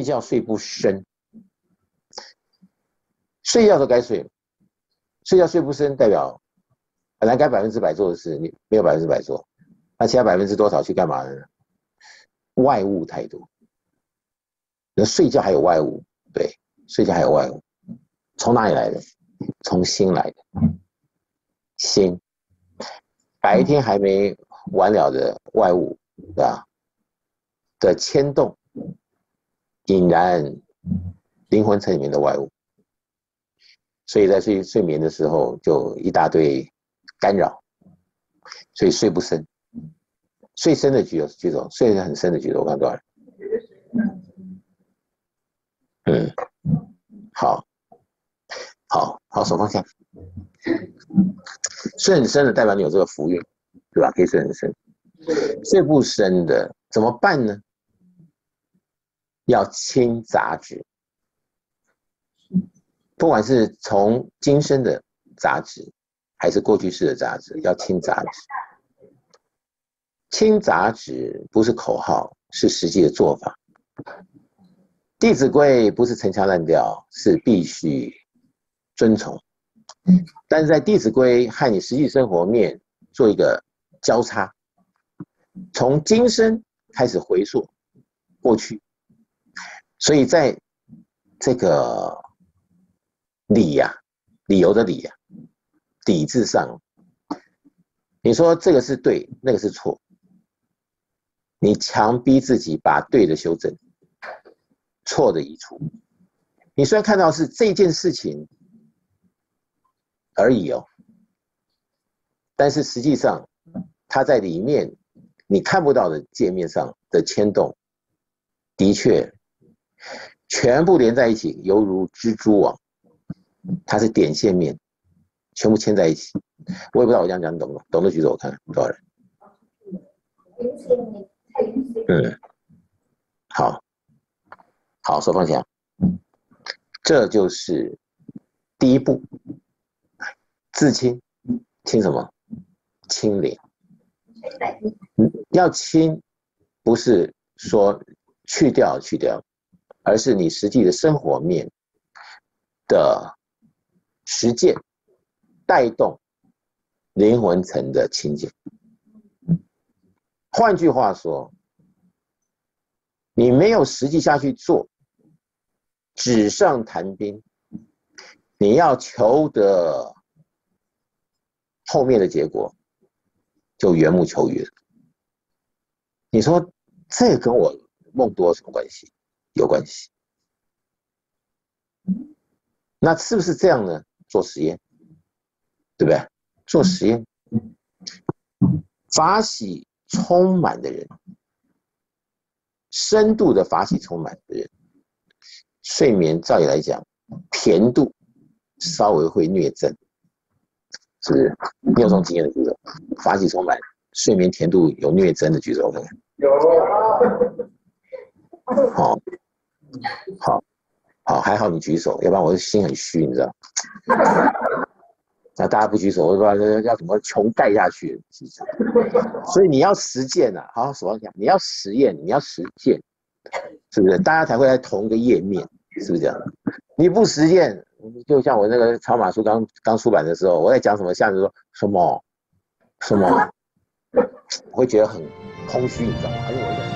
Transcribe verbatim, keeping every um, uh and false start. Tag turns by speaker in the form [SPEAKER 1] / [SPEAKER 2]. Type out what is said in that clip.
[SPEAKER 1] 睡觉睡不深，睡觉都该睡，睡觉睡不深代表本来该百分之百做的事，你没有百分之百做，那其他百分之多少去干嘛呢？外物太多，那睡觉还有外物，对，睡觉还有外物，从哪里来的？从心来的，心，白天还没完了的外物，对吧？的牵动，引燃灵魂层里面的外物，所以在睡睡眠的时候就一大堆干扰，所以睡不深。睡深的举手，举手，睡得很深的举手，我看多少人？嗯，好，好，好，手放下。睡很深的代表你有这个福运，对吧？可以睡很深。睡不深的怎么办呢？要清杂质，不管是从今生的杂质，还是过去式的杂质，要清杂质。清杂质不是口号，是实际的做法。弟子规不是陈腔滥调，是必须遵从。但是在弟子规和你实际生活面做一个交叉，从今生开始回溯过去，所以在这个理呀、啊，理由的理呀、啊，理智上，你说这个是对，那个是错，你强逼自己把对的修正，错的移除。你虽然看到是这件事情而已哦，但是实际上它在里面你看不到的界面上的牵动，的确全部连在一起，犹如蜘蛛网，它是点线面，全部牵在一起。我也不知道我这样讲你懂不懂？懂的举手我看多少人。嗯，好，好，手放下。这就是第一步，自清，清什么？清零。要清，不是说去掉去掉，而是你实际的生活面的实践带动灵魂层的清净。换句话说，你没有实际下去做，纸上谈兵，你要求得后面的结果，就缘木求鱼了。你说这跟我梦多有什么关系？有关系。那是不是这样呢？做实验，对不对？做实验，法喜充满的人，深度的法喜充满的人，睡眠照理来讲，甜度稍微会略增，是不是？你有这种经验的举手？法喜充满，睡眠甜度有略增的举手，看看。有。好，好，好，还好你举手，要不然我的心很虚，你知道。那大家不举手，我不知道要怎么穷盖下去。所以你要实践啊，好好手放下，你要实验，你要实践，是不是？大家才会在同一个页面，是不是这样？你不实践，就像我那个草马书刚刚出版的时候，我在讲什么，下面说什么什么，我会觉得很空虚，你知道吗？而且我